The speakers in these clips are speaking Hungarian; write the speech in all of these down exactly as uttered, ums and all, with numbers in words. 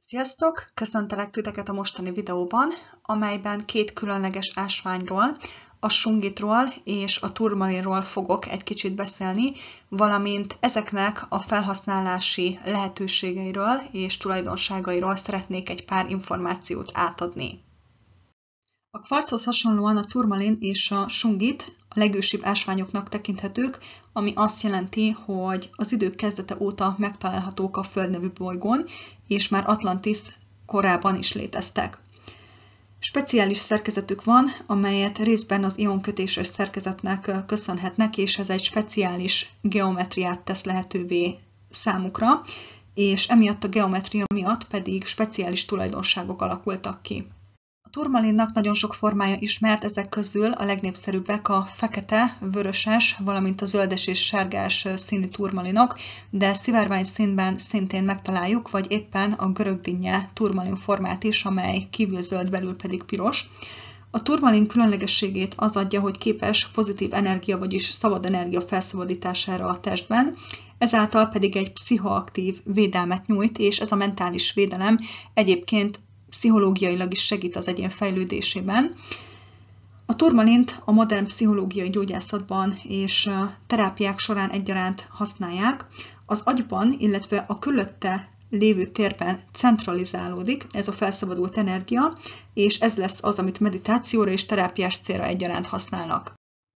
Sziasztok! Köszöntelek titeket a mostani videóban, amelyben két különleges ásványról, a sungitról és a turmalinról fogok egy kicsit beszélni, valamint ezeknek a felhasználási lehetőségeiről és tulajdonságairól szeretnék egy pár információt átadni. A kvarchoz hasonlóan a turmalin és a sungit a legősibb ásványoknak tekinthetők, ami azt jelenti, hogy az idők kezdete óta megtalálhatók a Föld nevű bolygón, és már Atlantis korában is léteztek. Speciális szerkezetük van, amelyet részben az ionkötéses szerkezetnek köszönhetnek, és ez egy speciális geometriát tesz lehetővé számukra, és emiatt a geometria miatt pedig speciális tulajdonságok alakultak ki. A turmalinnak nagyon sok formája ismert, ezek közül a legnépszerűbbek a fekete, vöröses, valamint a zöldes és sárgás színű turmalinok, de szivárvány színben szintén megtaláljuk, vagy éppen a görögdinnye turmalin formát is, amely kívül zöld, belül pedig piros. A turmalin különlegességét az adja, hogy képes pozitív energia, vagyis szabad energia felszabadítására a testben, ezáltal pedig egy pszichoaktív védelmet nyújt, és ez a mentális védelem egyébként pszichológiailag is segít az egyén fejlődésében. A turmalint a modern pszichológiai gyógyászatban és terápiák során egyaránt használják. Az agyban, illetve a körülötte lévő térben centralizálódik ez a felszabadult energia, és ez lesz az, amit meditációra és terápiás célra egyaránt használnak.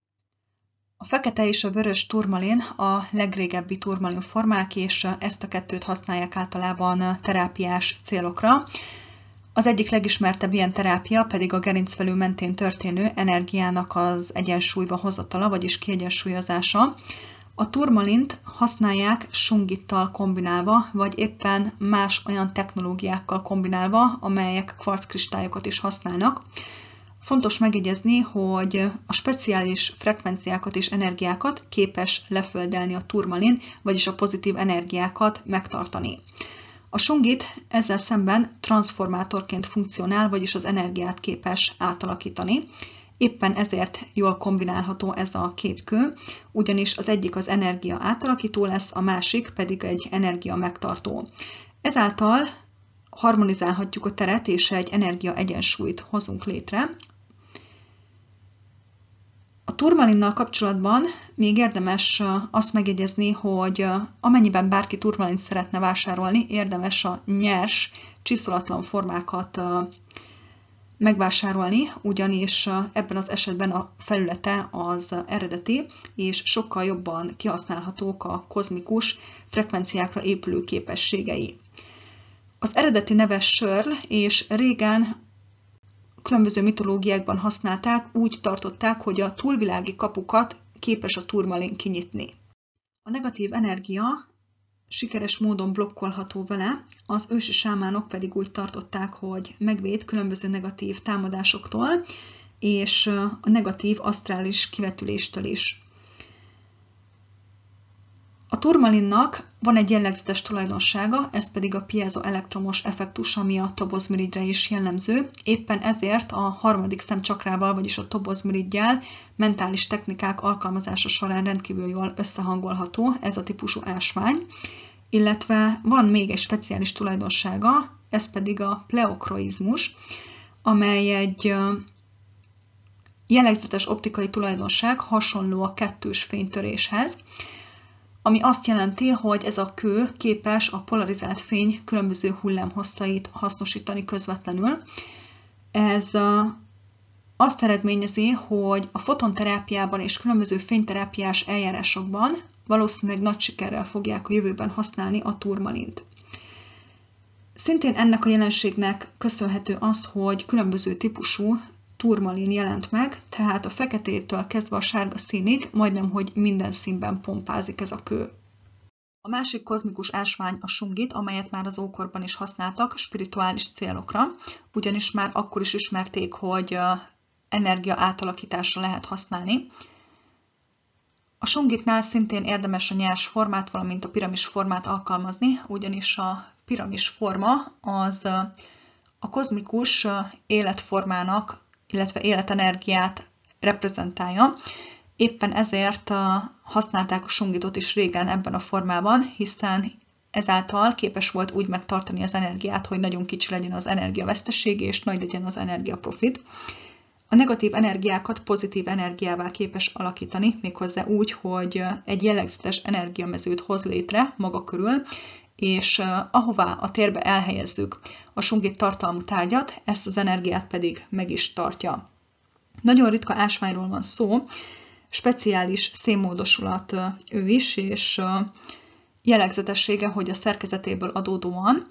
A fekete és a vörös turmalin a legrégebbi turmalin formák, és ezt a kettőt használják általában terápiás célokra. Az egyik legismertebb ilyen terápia pedig a gerincvelő mentén történő energiának az egyensúlyba hozatala, vagyis kiegyensúlyozása. A turmalint használják sungittal kombinálva, vagy éppen más olyan technológiákkal kombinálva, amelyek kvarckristályokat is használnak. Fontos megjegyezni, hogy a speciális frekvenciákat és energiákat képes leföldelni a turmalin, vagyis a pozitív energiákat megtartani. A sungit ezzel szemben transformátorként funkcionál, vagyis az energiát képes átalakítani. Éppen ezért jól kombinálható ez a két kő, ugyanis az egyik az energia átalakító lesz, a másik pedig egy energia megtartó. Ezáltal harmonizálhatjuk a teret, és egy energia egyensúlyt hozunk létre. A turmalinnal kapcsolatban még érdemes azt megjegyezni, hogy amennyiben bárki turmalint szeretne vásárolni, érdemes a nyers, csiszolatlan formákat megvásárolni, ugyanis ebben az esetben a felülete az eredeti, és sokkal jobban kihasználhatók a kozmikus frekvenciákra épülő képességei. Az eredeti neve Shirl, és régen különböző mitológiákban használták, úgy tartották, hogy a túlvilági kapukat képes a turmalin kinyitni. A negatív energia sikeres módon blokkolható vele, az ősi sámánok pedig úgy tartották, hogy megvéd különböző negatív támadásoktól, és a negatív asztrális kivetüléstől is. A turmalinnak van egy jellegzetes tulajdonsága, ez pedig a piezoelektromos effektus, ami a tobozmirigyre is jellemző. Éppen ezért a harmadik szemcsakrával, vagyis a tobozmirigyjel mentális technikák alkalmazása során rendkívül jól összehangolható ez a típusú ásvány. Illetve van még egy speciális tulajdonsága, ez pedig a pleokroizmus, amely egy jellegzetes optikai tulajdonság, hasonló a kettős fénytöréshez, ami azt jelenti, hogy ez a kő képes a polarizált fény különböző hullámhosszait hasznosítani közvetlenül. Ez azt eredményezi, hogy a fotonterápiában és különböző fényterápiás eljárásokban valószínűleg nagy sikerrel fogják a jövőben használni a turmalint. Szintén ennek a jelenségnek köszönhető az, hogy különböző típusú turmalin jelent meg, tehát a feketétől kezdve a sárga színig majdnem, hogy minden színben pompázik ez a kő. A másik kozmikus ásvány a sungit, amelyet már az ókorban is használtak spirituális célokra, ugyanis már akkor is ismerték, hogy energia átalakításra lehet használni. A sungitnál szintén érdemes a nyers formát, valamint a piramis formát alkalmazni, ugyanis a piramis forma az a kozmikus életformának, illetve életenergiát reprezentálja. Éppen ezért használták a sungitot is régen ebben a formában, hiszen ezáltal képes volt úgy megtartani az energiát, hogy nagyon kicsi legyen az energiaveszteség, és nagy legyen az energiaprofit. A negatív energiákat pozitív energiává képes alakítani, méghozzá úgy, hogy egy jellegzetes energiamezőt hoz létre maga körül, és ahová a térbe elhelyezzük a sungit tartalmú tárgyat, ezt az energiát pedig meg is tartja. Nagyon ritka ásványról van szó, speciális szénmódosulat ő is, és jellegzetessége, hogy a szerkezetéből adódóan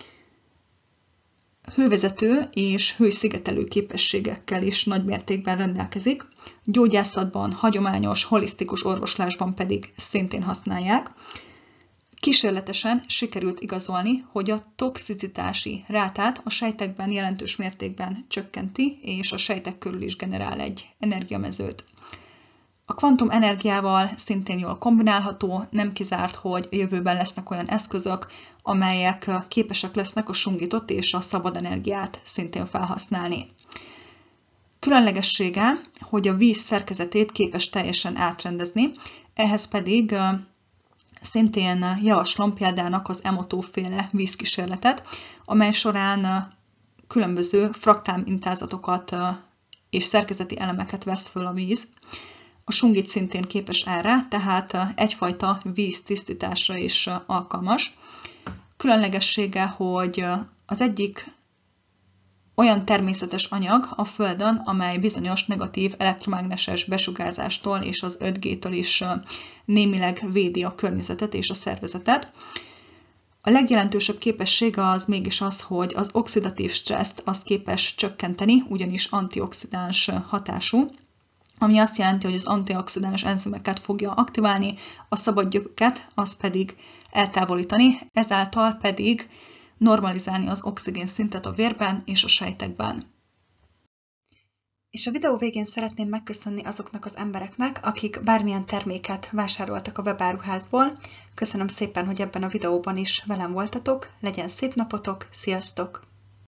hővezető és hőszigetelő képességekkel is nagy mértékben rendelkezik. Gyógyászatban, hagyományos, holisztikus orvoslásban pedig szintén használják. Kísérletesen sikerült igazolni, hogy a toxicitási rátát a sejtekben jelentős mértékben csökkenti, és a sejtek körül is generál egy energiamezőt. A kvantum energiával szintén jól kombinálható, nem kizárt, hogy a jövőben lesznek olyan eszközök, amelyek képesek lesznek a sungitot és a szabad energiát szintén felhasználni. Különlegessége, hogy a víz szerkezetét képes teljesen átrendezni, ehhez pedig szintén javaslom példának az Emoto-féle vízkísérletet, amely során különböző fraktál mintázatokat és szerkezeti elemeket vesz föl a víz. A sungit szintén képes erre, tehát egyfajta víztisztításra is alkalmas. Különlegessége, hogy az egyik olyan természetes anyag a Földön, amely bizonyos negatív elektromágneses besugárzástól és az öt G-től is némileg védi a környezetet és a szervezetet. A legjelentősebb képessége az mégis az, hogy az oxidatív stresszt az képes csökkenteni, ugyanis antioxidáns hatású, ami azt jelenti, hogy az antioxidáns enzimeket fogja aktiválni, a szabad gyököket, az pedig eltávolítani, ezáltal pedig normalizálni az oxigén szintet a vérben és a sejtekben. És a videó végén szeretném megköszönni azoknak az embereknek, akik bármilyen terméket vásároltak a webáruházból. Köszönöm szépen, hogy ebben a videóban is velem voltatok, legyen szép napotok, sziasztok!